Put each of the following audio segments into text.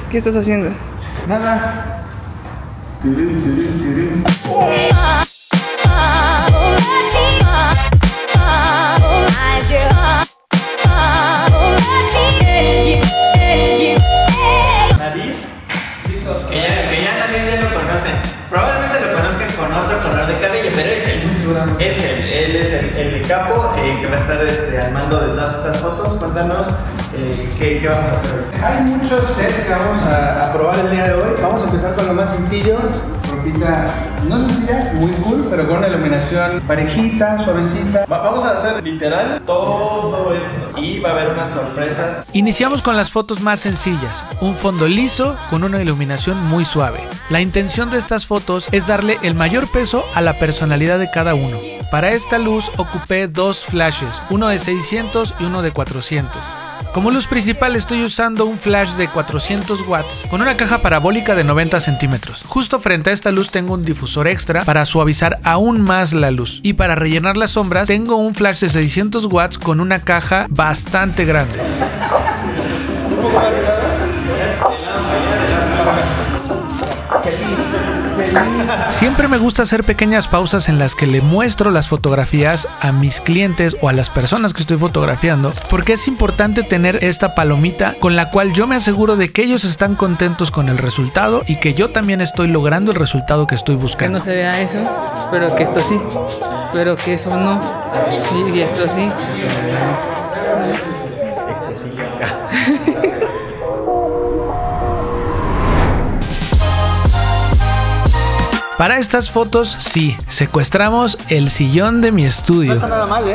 ¿Qué estás haciendo? Nada. Que ya nadie lo conoce. Probablemente lo conozcan con otro color de cabello, pero es él. Él es el capo que va a estar al mando de todas estas fotos. Cuéntanos qué vamos a hacer. Hay muchos sets que vamos a probar el día de hoy. Vamos a empezar con lo más sencillo. Ropita no sencilla, muy cool, pero con una iluminación parejita, suavecita. Vamos a hacer literal todo esto y va a haber unas sorpresas. Iniciamos con las fotos más sencillas, un fondo liso con una iluminación muy suave. La intención de estas fotos es darle el mayor peso a la personalidad de cada uno. Para esta luz ocupé dos flashes, uno de 600 y uno de 400. Como luz principal estoy usando un flash de 400 watts con una caja parabólica de 90 centímetros. Justo frente a esta luz tengo un difusor extra para suavizar aún más la luz. Y para rellenar las sombras tengo un flash de 600 watts con una caja bastante grande. Siempre me gusta hacer pequeñas pausas en las que le muestro las fotografías a mis clientes o a las personas que estoy fotografiando, porque es importante tener esta palomita con la cual yo me aseguro de que ellos están contentos con el resultado y que yo también estoy logrando el resultado que estoy buscando. Que no se vea eso, pero que esto sí, pero que eso no, y esto sí. Esto sí. Para estas fotos, sí, secuestramos el sillón de mi estudio. No está nada mal, ¿eh?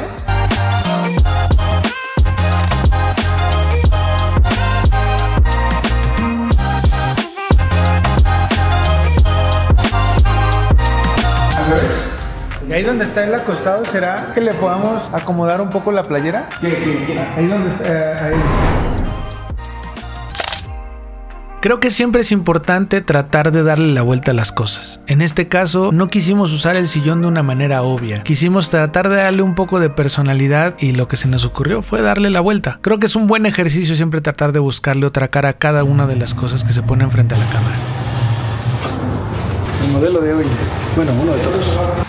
Y ahí donde está él acostado, ¿será que le podamos acomodar un poco la playera? Sí. Ahí donde está, ahí. Creo que siempre es importante tratar de darle la vuelta a las cosas. En este caso, no quisimos usar el sillón de una manera obvia. Quisimos tratar de darle un poco de personalidad y lo que se nos ocurrió fue darle la vuelta. Creo que es un buen ejercicio siempre tratar de buscarle otra cara a cada una de las cosas que se ponen frente a la cámara. El modelo de hoy. Bueno, uno de todos.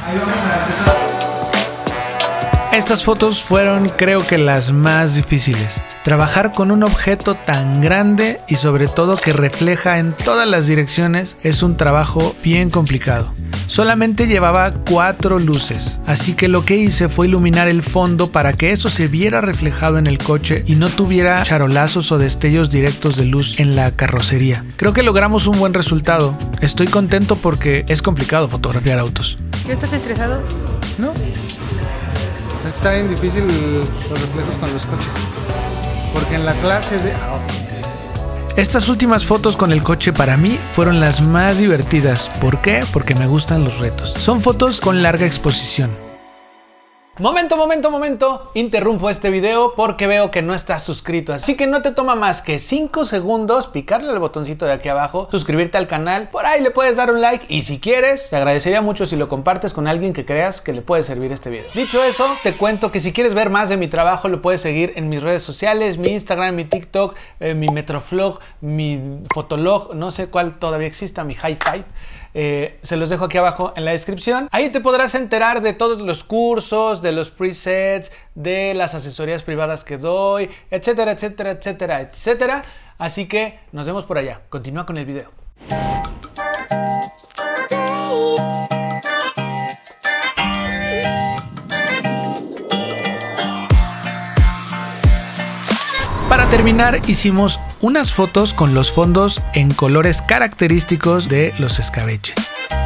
Estas fotos fueron, creo que, las más difíciles. Trabajar con un objeto tan grande y sobre todo que refleja en todas las direcciones es un trabajo bien complicado. Solamente llevaba 4 luces, así que lo que hice fue iluminar el fondo para que eso se viera reflejado en el coche y no tuviera charolazos o destellos directos de luz en la carrocería. Creo que logramos un buen resultado. Estoy contento porque es complicado fotografiar autos. ¿Qué, estás estresado? No. Es que está bien difícil los reflejos con los coches. Porque en la clase de... Estas últimas fotos con el coche para mí fueron las más divertidas. ¿Por qué? Porque me gustan los retos. Son fotos con larga exposición. Momento, interrumpo este video porque veo que no estás suscrito, así que no te toma más que 5 segundos picarle al botoncito de aquí abajo, suscribirte al canal, por ahí le puedes dar un like y si quieres, te agradecería mucho si lo compartes con alguien que creas que le puede servir este video. Dicho eso, te cuento que si quieres ver más de mi trabajo lo puedes seguir en mis redes sociales, mi Instagram, mi TikTok, mi Metroflog, mi Fotolog, no sé cuál todavía exista, mi Hi-Fi. Se los dejo aquí abajo en la descripción. Ahí te podrás enterar de todos los cursos, de los presets, de las asesorías privadas que doy, etcétera, etcétera, etcétera, etcétera. Así que nos vemos por allá. Continúa con el video. Para terminar, hicimos unas fotos con los fondos en colores característicos de los escabeche.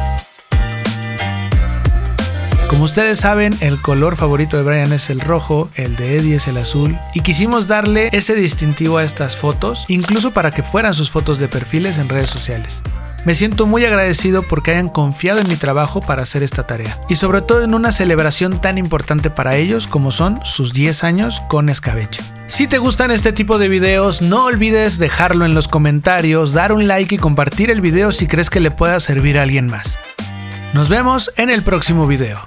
Como ustedes saben, el color favorito de Brian es el rojo, el de Eddie es el azul, y quisimos darle ese distintivo a estas fotos, incluso para que fueran sus fotos de perfiles en redes sociales. Me siento muy agradecido porque hayan confiado en mi trabajo para hacer esta tarea, y sobre todo en una celebración tan importante para ellos como son sus 10 años con escabeche. Si te gustan este tipo de videos, no olvides dejarlo en los comentarios, dar un like y compartir el video si crees que le pueda servir a alguien más. Nos vemos en el próximo video.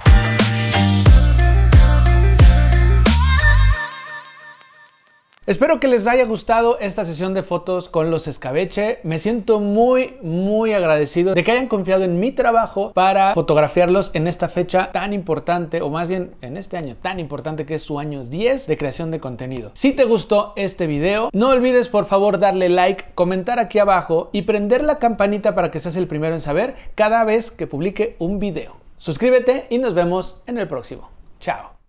Espero que les haya gustado esta sesión de fotos con los Escabeche. Me siento muy agradecido de que hayan confiado en mi trabajo para fotografiarlos en esta fecha tan importante, o más bien en este año tan importante que es su año 10 de creación de contenido. Si te gustó este video, no olvides por favor darle like, comentar aquí abajo y prender la campanita para que seas el primero en saber cada vez que publique un video. Suscríbete y nos vemos en el próximo. Chao.